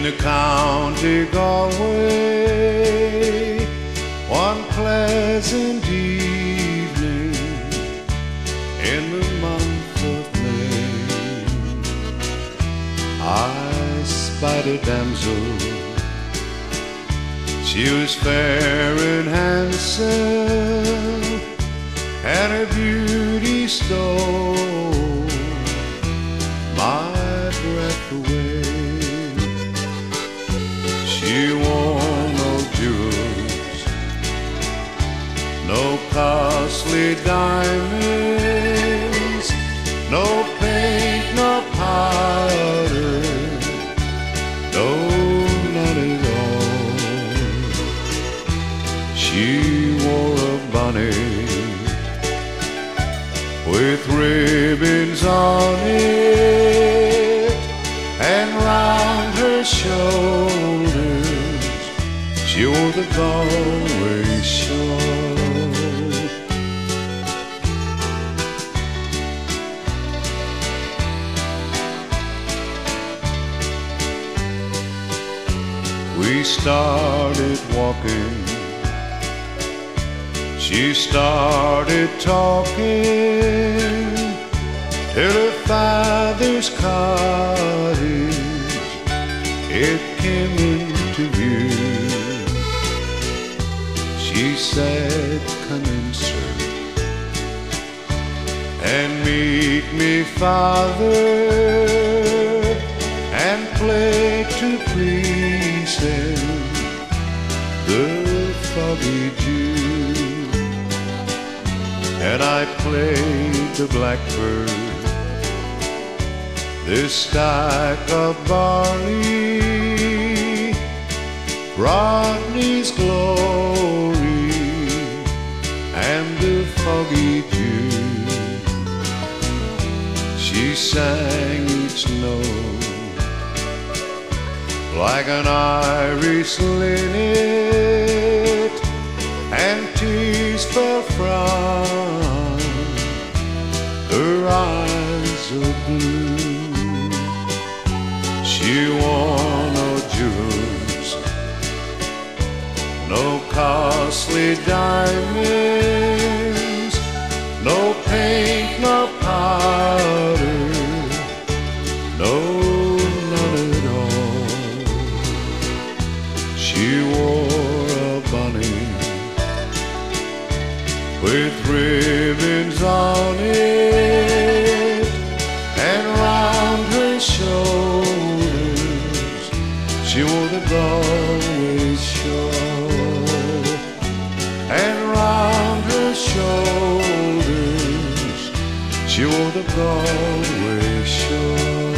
in the county Galway, one pleasant evening in the month of May, I spied a damsel. She was fair and handsome, and her beauty stole my breath away. She wore no jewels, no costly diamonds, no paint, no powder, no, none at all. She wore a bonnet with ribbons on it, and round her shoulders she wore the Galway Shawl. We started walking, she started talking, till her father's cottage it came into view. She said, "Come in, sir, and meet me, father, and play to please him, the foggy Jew." And I played the blackbird, this stack of barley, Rodney's glory, and the foggy Jew. She sang each note like an Irish linnet, and tears fell from her eyes of blue. She wore no jewels, no costly diamonds, no paint, no powder, no, none at all. She wore a bonnet with ribbons on it, and round her shoulders she wore the Galway Shawl, and round her shoulders she wore the Galway Shawl.